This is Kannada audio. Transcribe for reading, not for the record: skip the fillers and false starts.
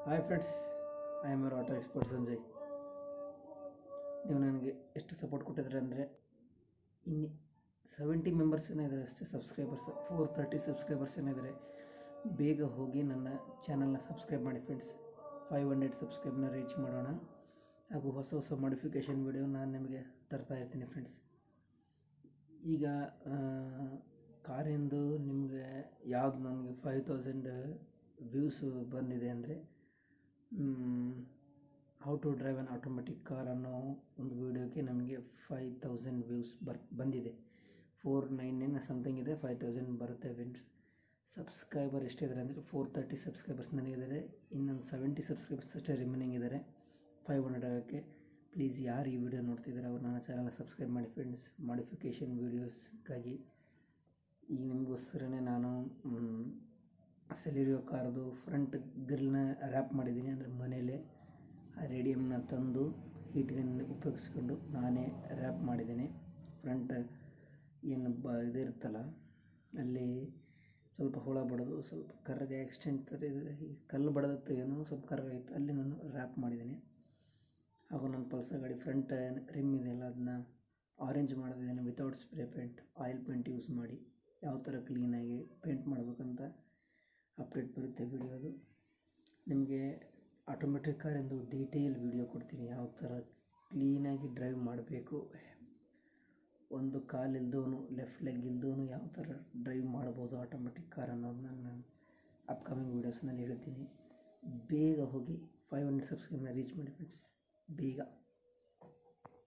Hi friends, I am your auto expert Sanjay. ನೀವು ನನಗೆ ಎಷ್ಟು ಸಪೋರ್ಟ್ ಕೊಟ್ಟಿದ್ರೆ ಅಂದರೆ ಇನ್ನು 70 ಮೆಂಬರ್ಸ್ ಏನಿದ್ದಾರೆ ಅಷ್ಟೇ ಸಬ್ಸ್ಕ್ರೈಬರ್ಸ್, 430 ಸಬ್ಸ್ಕ್ರೈಬರ್ಸ್ ಏನಿದ್ದಾರೆ. ಬೇಗ ಹೋಗಿ ನನ್ನ ಚಾನಲ್ನ ಸಬ್ಸ್ಕ್ರೈಬ್ ಮಾಡಿ ಫ್ರೆಂಡ್ಸ್. 500 ಸಬ್ಸ್ಕ್ರೈಬ್ನ ರೀಚ್ ಮಾಡೋಣ. ಹಾಗೂ ಹೊಸ ಹೊಸ ಮಾಡಿಫಿಕೇಷನ್ ವಿಡಿಯೋ ನಾನು ನಿಮಗೆ ತರ್ತಾ ಇರ್ತೀನಿ ಫ್ರೆಂಡ್ಸ್. ಈಗ ಕಾರಿಂದು ನಿಮಗೆ ಯಾವುದು ನನಗೆ 5000 ವ್ಯೂಸು ಬಂದಿದೆ ಅಂದರೆ how to drive on automatic car ಅನ್ನೋ ಒಂದು ವೀಡಿಯೋಕ್ಕೆ ನಮಗೆ 5000 ವ್ಯೂಸ್ ಬಂದಿದೆ. 499 ಸಮಥಿಂಗ್ ಇದೆ, 5000 ಬರುತ್ತೆ ಫ್ರೆಂಡ್ಸ್. ಸಬ್ಸ್ಕ್ರೈಬರ್ ಎಷ್ಟಿದ್ದಾರೆ ಅಂದರೆ 430 ಸಬ್ಸ್ಕ್ರೈಬರ್ಸ್ ನನಗಿದ್ದಾರೆ. ಇನ್ನೊಂದು 70 ಸಬ್ಸ್ಕ್ರೈಬರ್ಸ್ ಅಷ್ಟೇ ರಿಮೈನಿಂಗ್ ಇದ್ದಾರೆ 500 ಆಗೋಕ್ಕೆ. ಪ್ಲೀಸ್ ಯಾರು ಈ ವಿಡಿಯೋ ನೋಡ್ತಿದ್ದಾರೆ ಅವ್ರು ನನ್ನ ಚಾನಲ್ನ ಸಬ್ಸ್ಕ್ರೈಬ್ ಮಾಡಿ ಫ್ರೆಂಡ್ಸ್. ಮಾಡಿಫಿಕೇಷನ್ ವೀಡಿಯೋಸ್ಗಾಗಿ ಈಗ ನಿಮಗೋಸ್ಕರನೇ ನಾನು ಸೆಲೆರಿಯೋ ಕಾರ್ದು ಫ್ರಂಟ್ ಗ್ರಿಲ್ನ ರ್ಯಾಪ್ ಮಾಡಿದ್ದೀನಿ. ಅಂದರೆ ಮನೇಲೆ ಆ ರೇಡಿಯಮ್ನ ತಂದು ಹೀಟ್ಗನ್ ಉಪಯೋಗಿಸ್ಕೊಂಡು ನಾನೇ ರ್ಯಾಪ್ ಮಾಡಿದ್ದೀನಿ. ಫ್ರಂಟ್ ಏನು ಇದಿರುತ್ತಲ್ಲ ಅಲ್ಲಿ ಸ್ವಲ್ಪ ಹುಳ ಬಡೋದು, ಸ್ವಲ್ಪ ಕರ್ರಗೆ ಎಕ್ಸ್ಟೆಂಟ್ ಥರ ಇದು ಕಲ್ಲು ಬಡದತ್ತು, ಏನೋ ಸ್ವಲ್ಪ ಕರ್ರಗಾಗಿತ್ತು, ಅಲ್ಲಿ ನಾನು ರ್ಯಾಪ್ ಮಾಡಿದ್ದೀನಿ. ಹಾಗೂ ನನ್ನ ಪಲ್ಸರ್ ಗಾಡಿ ಫ್ರಂಟ್ ರಿಮ್ ಇದೆಯಲ್ಲ ಅದನ್ನ ಆರೆಂಜ್ ಮಾಡಿದ್ದೀನಿ without spray paint, oil paint use ಮಾಡಿ. ಯಾವ ಥರ ಕ್ಲೀನಾಗಿ ಪೇಂಟ್ ಮಾಡಬೇಕಂತ ಅಪ್ಡೇಟ್ ಬರುತ್ತೆ ವಿಡಿಯೋದು. ನಿಮಗೆ ಆಟೋಮೆಟಿಕ್ ಕಾರಿಂದು ಡೀಟೇಲ್ ವಿಡಿಯೋ ಕೊಡ್ತೀನಿ, ಯಾವ ಥರ ಕ್ಲೀನಾಗಿ ಡ್ರೈವ್ ಮಾಡಬೇಕು. ಒಂದು ಕಾಲಿಲ್ದವನು, ಲೆಫ್ಟ್ ಲೆಗ್ ಇಲ್ದವನು ಯಾವ ಥರ ಡ್ರೈವ್ ಮಾಡ್ಬೋದು ಆಟೋಮೆಟಿಕ್ ಕಾರ್ ಅನ್ನೋದು ನಾನು ಅಪ್ಕಮಿಂಗ್ ವೀಡಿಯೋಸ್ನಲ್ಲಿ ಹೇಳ್ತೀನಿ. ಬೇಗ ಹೋಗಿ 500 ಸಬ್ಸ್ಕ್ರೈಬ್ನ ರೀಚ್ ಮಾಡಿ ಫ್ರೆಂಡ್ಸ್, ಬೇಗ.